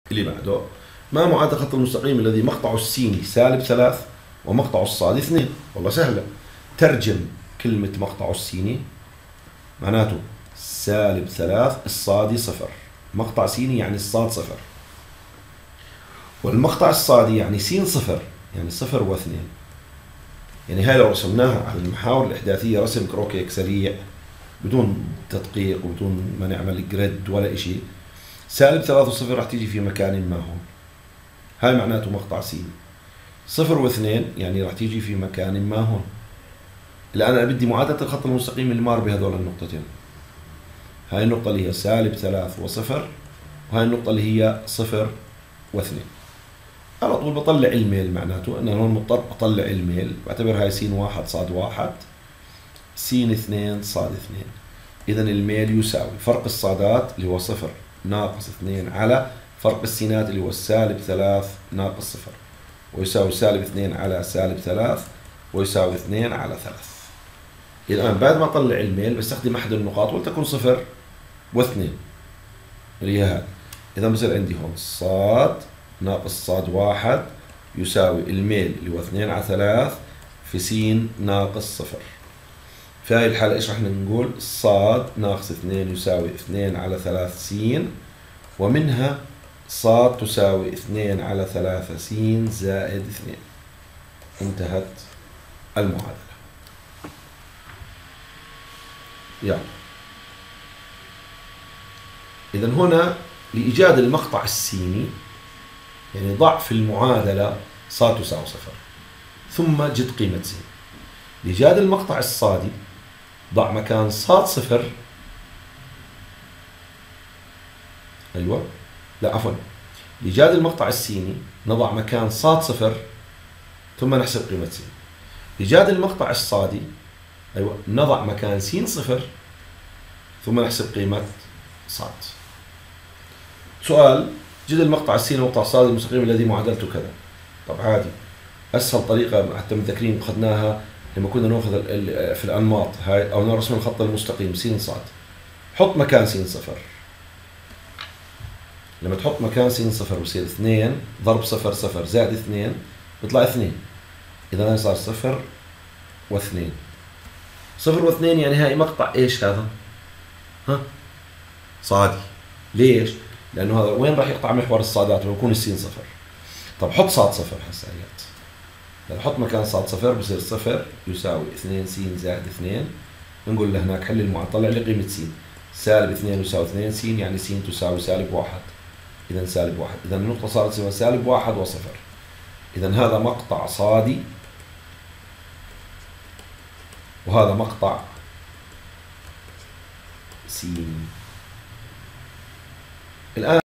اللي بعده، ما معادلة الخط المستقيم الذي مقطعه السيني -3 ومقطعه الصادي 2؟ والله سهلة. ترجم كلمة مقطعه السيني معناته -3 الصادي 0. مقطع سيني يعني الصاد 0، والمقطع الصادي يعني س 0، يعني 0 و2. يعني هاي لو رسمناها على المحاور الإحداثية رسم كروكي سريع بدون تدقيق وبدون ما نعمل جريد ولا إشي، -3 و0 راح تيجي في مكان ما هون، هاي معناته مقطع سيني. 0 و2 يعني راح تيجي في مكان ما هون. الآن أنا بدي معادلة الخط المستقيم اللي مار بهذول النقطتين. هاي النقطة اللي هي -3 و0، وهاي النقطة اللي هي 0 و2. على طول بطلع الميل، معناته أنا هون مضطر أطلع الميل، بعتبر هاي س1 صاد 1 س2 صاد 2. إذا الميل يساوي فرق الصادات اللي هو 0 ناقص 2 على فرق السينات اللي هو -3 ناقص 0، ويساوي -2 على -3 ويساوي 2 على 3. الآن بعد ما أطلع الميل بستخدم أحد النقاط ولتكن 0 و2 اللي هي هذا. إذا بصير عندي هون صاد ناقص صاد 1 يساوي الميل اللي هو 2 على 3 في س ناقص 0. في هاي الحالة إيش رح نقول؟ صاد ناقص 2 يساوي 2 على 3 س، ومنها صاد تساوي 2 على 3 س زائد 2. انتهت المعادلة. يعني إذا هنا لإيجاد المقطع السيني يعني ضع في المعادلة صاد تساوي 0 ثم جد قيمة س. لإيجاد المقطع الصادي ضع مكان صاد 0، أيوة لا عفوا، لإيجاد المقطع السيني نضع مكان صاد 0 ثم نحسب قيمة س. لإيجاد المقطع الصادي أيوة نضع مكان س 0 ثم نحسب قيمة صاد. سؤال: جد المقطع السيني ومقطع الصادي المستقيم الذي معادلته كذا. طب عادي، أسهل طريقة حتى متذكرين أخذناها لما كنا نأخذ في الأنماط هاي أو نرسم الخط المستقيم س صاد. حط مكان س 0. لما تحط مكان س 0 بصير 2 ضرب 0 0 زائد 2 بيطلع 2. إذا هاي صار 0 و2. 0 و2 يعني هاي مقطع إيش هذا؟ ها؟ صادي. ليش؟ لأنه هذا وين راح يقطع محور الصادات لما يكون السين 0. طب حط صاد 0 هسه هيات. لو حط مكان صاد 0 بصير 0 يساوي 2 س زائد 2. نقول له هناك حل المعادلة، طلع لي قيمة س. -2 يساوي 2 س، يعني س تساوي -1. إذا -1. إذا النقطة صارت تساوي -1 و0. إذا هذا مقطع صادي وهذا مقطع سيني. الآن